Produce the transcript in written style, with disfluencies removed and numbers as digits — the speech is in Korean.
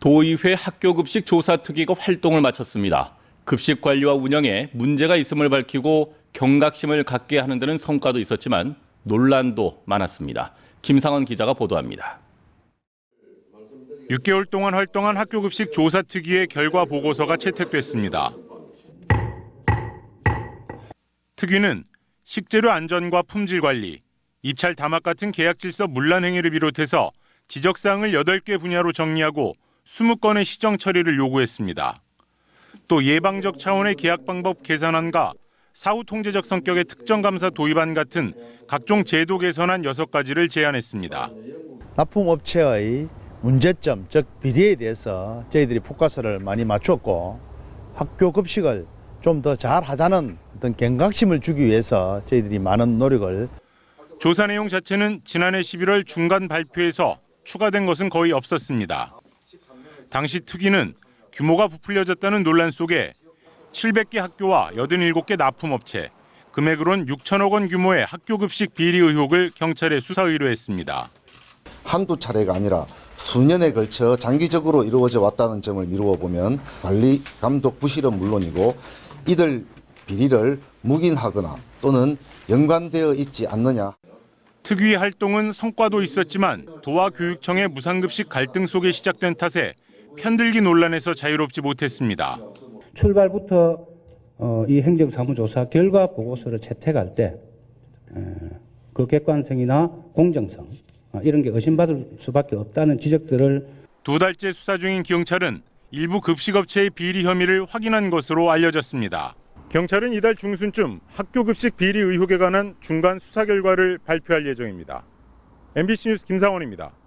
도의회 학교급식 조사특위가 활동을 마쳤습니다. 급식 관리와 운영에 문제가 있음을 밝히고 경각심을 갖게 하는 데는 성과도 있었지만 논란도 많았습니다. 김상원 기자가 보도합니다. 6개월 동안 활동한 학교급식 조사특위의 결과 보고서가 채택됐습니다. 특위는 식재료 안전과 품질 관리, 입찰 담합 같은 계약 질서 문란 행위를 비롯해서 지적사항을 8개 분야로 정리하고 20건의 시정 처리를 요구했습니다. 또 예방적 차원의 계약 방법 개선안과 사후 통제적 성격의 특정 감사 도입안 같은 각종 제도 개선안 6가지를 제안했습니다. 납품업체의 문제점, 즉 비리에 대해서 저희들이 포커스를 많이 맞췄고 학교 급식을 좀 더 잘하자는 어떤 경각심을 주기 위해서 저희들이 많은 노력을. 조사 내용 자체는 지난해 11월 중간 발표에서 추가된 것은 거의 없었습니다. 당시 특위는 규모가 부풀려졌다는 논란 속에 700개 학교와 87개 납품업체, 금액으론 6천억 원 규모의 학교급식 비리 의혹을 경찰에 수사 의뢰했습니다. 한두 차례가 아니라 수년에 걸쳐 장기적으로 이루어져 왔다는 점을 미루어 보면 관리, 감독 부실은 물론이고 이들 비리를 묵인하거나 또는 연관되어 있지 않느냐. 특위 활동은 성과도 있었지만 도와 교육청의 무상급식 갈등 속에 시작된 탓에 편들기 논란에서 자유롭지 못했습니다. 출발부터 이 행정사무조사 결과 보고서를 채택할 때 그 객관성이나 공정성 이런 게 의심받을 수밖에 없다는 지적들을 2달째 수사 중인 경찰은 일부 급식업체의 비리 혐의를 확인한 것으로 알려졌습니다. 경찰은 이달 중순쯤 학교급식 비리 의혹에 관한 중간 수사 결과를 발표할 예정입니다. MBC 뉴스 김상원입니다.